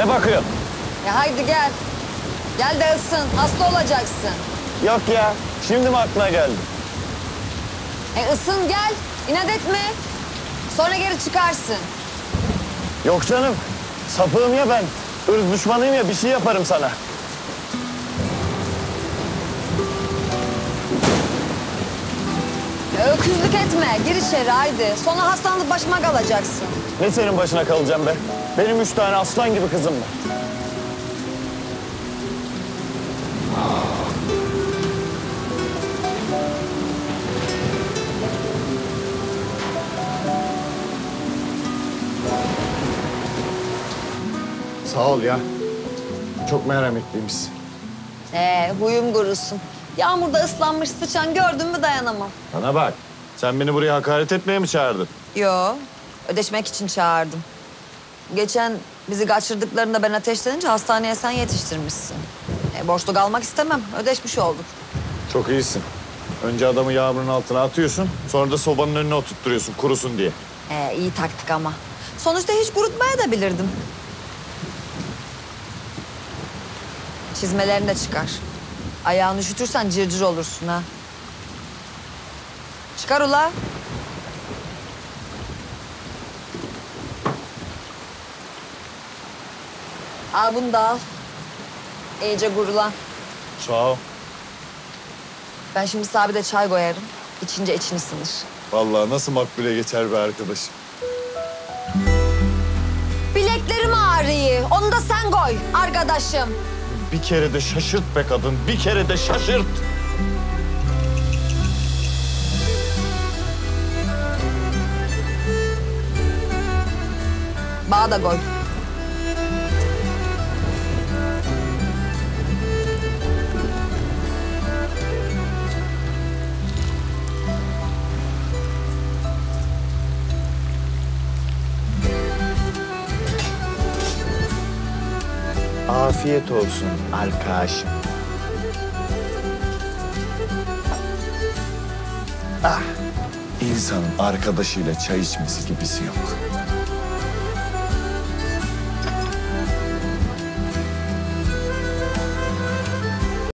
Ne bakıyorsun? Ya haydi gel. Gel de ısın. Hasta olacaksın. Yok ya. Şimdi mi aklına geldi? Isın gel. İnat etme. Sonra geri çıkarsın. Yok canım. Sapığım ya ben. Irz düşmanıyım ya, bir şey yaparım sana. Öküzlük etme. Gir içeri haydi. Sonra hastalanıp başıma kalacaksın. Ne senin başına kalacağım be? Benim 3 tane aslan gibi kızım var. Sağ ol ya. Çok merhametliymişsin. Huyum kurusun. Yağmurda ıslanmış sıçan gördün mü dayanamam. Bana bak. Sen beni buraya hakaret etmeye mi çağırdın? Yo, ödeşmek için çağırdım. Geçen bizi kaçırdıklarında ben ateşlenince hastaneye sen yetiştirmişsin. Borçlu kalmak istemem, ödeşmiş olduk. Çok iyisin. Önce adamı yağmurun altına atıyorsun, sonra da sobanın önüne oturtturuyorsun kurusun diye. İyi taktik ama. Sonuçta hiç kurutmaya da bilirdim. Çizmelerini de çıkar. Ayağını üşütürsen cırcır olursun ha. Çıkar ula. Al bunu da al. İyice kurulan. Sağ ol. Ben şimdi sana bir de çay koyarım. İçince için ısınır. Vallahi nasıl makbule geçer be arkadaşım. Bileklerim ağrıyor. Onu da sen koy arkadaşım. Bir kere de şaşırt be kadın, bir kere de şaşırt. Bana da koy. Afiyet olsun arkadaşım. Ah, insanın arkadaşıyla çay içmesi gibisi yok.